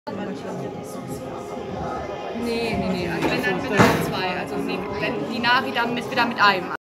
Nee. Also wenn dann zwei. Also wenn die Nari dann wieder mit einem.